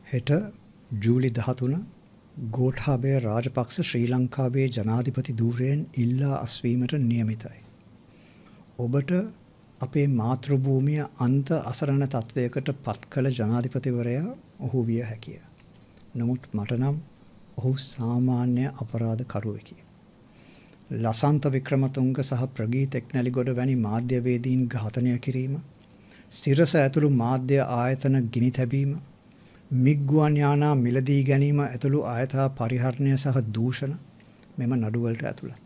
හෙට ජූලි 13 ගෝඨාභය රාජපක්ෂ ශ්‍රී ලංකාවේ ජනාධිපති ධූරයෙන් ඉල්ලා අස්වීමට නියමිතයි. ඔබට අපේ මාතෘභූමිය අන්ත අසරණ තත්වයකට පත් කළ ජනාධිපතිවරයා ඔහු විය හැකිය. නමුත් මට නම් ඔහු සාමාන්‍ය අපරාධකරුවෙකි. ලසන්ත වික්‍රමතුංග සහ ප්‍රගීත් එක්නැලිගොඩ වැනි මාධ්‍යවේදීන් ඝාතනය කිරීම, සිරස ඇතුළු මාධ්‍ය ආයතන ගිනි තැබීම, මිග්ගුවන් යානා මිලදී ගැනීම ඇතුළු ආයතා පරිහරණය සහ දූෂණ මෙම නඩුවලට ඇතුළත්.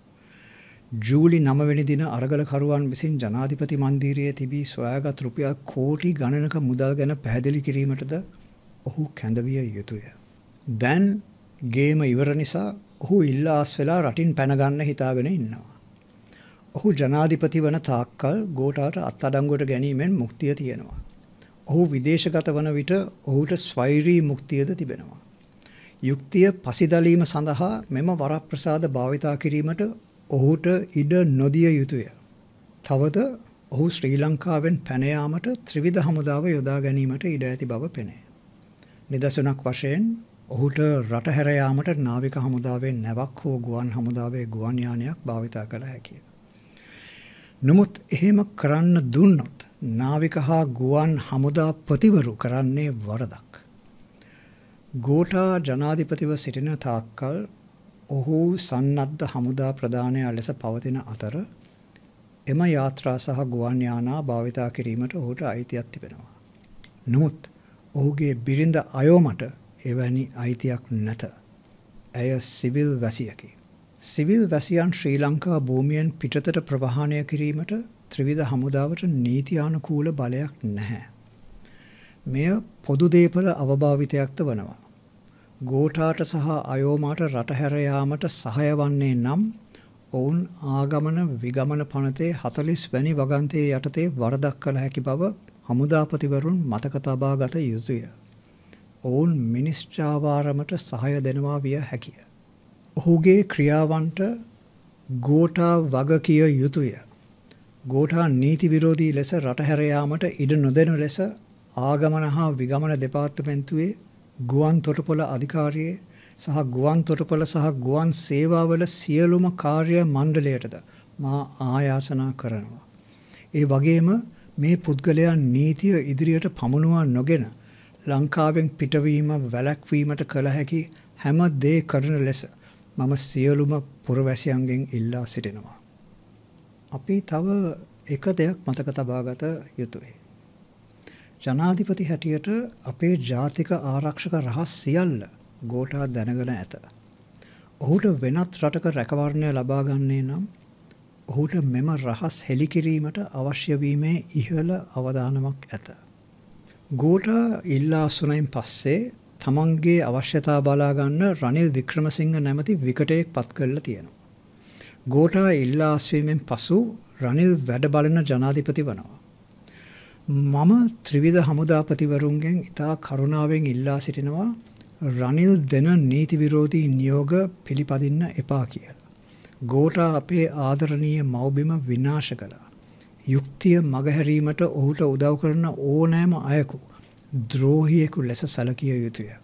ජූලි 9 වෙනි දින අරගලකරුවන් විසින් ජනාධිපති මන්දිරයේ තිබී සොයාගත් රුපියල් කෝටි ගණනක මුදල් ගැන පැහැදිලි කිරීමටද ඔහු කැඳවිය යුතුය. දැන් ගේම ඉවර නිසා ඔහු ඉල්ලාස් වෙලා රටින් පැන ගන්න හිතාගෙන ඉන්නවා. ඔහු ජනාධිපති වන තාක්කල් ගෝඨාට අත්අඩංගුවට ගැනීමෙන් මුක්තිය තියෙනවා. ඔහු විදේශගත වන විට ඔහුට ස්වෛරී මුක්තියද තිබෙනවා. යුක්තිය පසිදලීම සඳහා මෙම වරප්‍රසාද භාවිතා කිරීමට ඔහුට ඉඩ නොදිය යුතුය. තවද ඔහු ශ්‍රී ලංකාවෙන් පැන යාමට ත්‍රිවිධ හමුදාව යොදා ගැනීමට ඉඩ ඇති බව පෙනේ. නිදසුනක් වශයෙන් ඔහුට රට හැර යාමට නාවික හමුදාවේ නැවක් හෝ ගුවන් හමුදාවේ ගුවන් යානයක් භාවිතා කළ හැකිය. නමුත් එහෙම කරන්න දුන්නොත් නාවික හා ගුවන් හමුදාපතිවරු කරන්නේ වරදක්. ගෝඨා ජනාධිපතිව සිටින තාක්කල් ඔහු සන්නද්ධ හමුදා ප්‍රධානයා ලෙස පවතින අතර එම යාත්‍රා සහ ගුවන් යානා භාවිතා කිරීමට ඔහුට අයිතියක් තිබෙනවා. නමුත් ඔහුගේ බිරිඳ අයෝමට එවැනි අයිතියක් නැත. ඇය සිවිල් වැසියකි. සිවිල් වැසියන් ශ්‍රී ලංකා භූමියෙන් පිටතට ප්‍රවාහනය කිරීමට ත්‍රිවිධ හමුදාවට නීතියානුකූල බලයක් නැහැ. මෙය පොදු දේපල අවභාවිතයක්ද වනවා. ගෝඨාට සහ අයෝමාට රට හැර යාමට සහාය වන්නේ නම් ඔවුන් ආගමන විගමන පනතේ 40 වැනි වගන්තියේ යටතේ වරදක් කළ හැකි බව හමුදාපතිවරුන් මතක තබා ගත යුතුය. ඔවුන් මිනිස් ජාවාරමට සහාය දෙනවා විය හැකිය. ඔහුගේ ක්‍රියාවන්ට ගෝඨා වග කිය යුතුය. ගෝඨා නීති විරෝධී ලෙස රට හැර යාමට ඉඩ නොදෙන ලෙස ආගමන හා විගමන දෙපාර්තමේන්තුවේ ගුවන් තොටුපොළ අධිකාරියේ සහ ගුවන් තොටුපොළ සහ ගුවන් සේවාවල සියලුම කාර්ය මණ්ඩලයටද මා ආයාචනා කරනවා. ඒ වගේම මේ පුද්ගලයන් නීතිය ඉදිරියට පමුණුවා නොගෙන ලංකාවෙන් පිටවීම වැළැක්වීමට කළ හැකි හැම දේ කරන ලෙස මම සියලුම පුරවැසියන්ගෙන් ඉල්ලා සිටිනවා. අපි තව එක දෙයක් මතක තබා ගත යුතුයි. ජනාධිපති හැටියට අපේ ජාතික ආරක්ෂක රහස් සියල්ල ගෝඨා දැනගෙන ඇත. ඔහුට වෙනත් රටක රැකවරණය ලබා ගන්නේ නම් ඔහුට මෙම රහස් හෙළි කිරීමට අවශ්‍ය වීමේ ඉහළ අවදානමක් ඇත. ගෝඨා ඉල්ලා අසුනයින් පස්සේ තමන්ගේ අවශ්‍යතා බලා ගන්න රනිල් වික්‍රමසිංහ නැමැති විකටයෙක් පත් කරලා තියෙනවා. ගෝඨා ඉල්ලා අස්වීමෙන් පසු රනිල් වැඩ බලන ජනාධිපති වනවා. මම ත්‍රිවිධ හමුදාපතිවරුන්ගෙන් ඉතා කරුණාවෙන් ඉල්ලා සිටිනවා රනිල් දෙන නීති විරෝධී නියෝග පිළිපදින්න එපා කියලා. ගෝඨා අපේ ආදරණීය මව්බිම විනාශ කළා. යුක්තිය මගහැරීමට ඔහුට උදව් කරන ඕනෑම අයෙකු ද්‍රෝහියෙකු ලෙස සැලකිය යුතුය.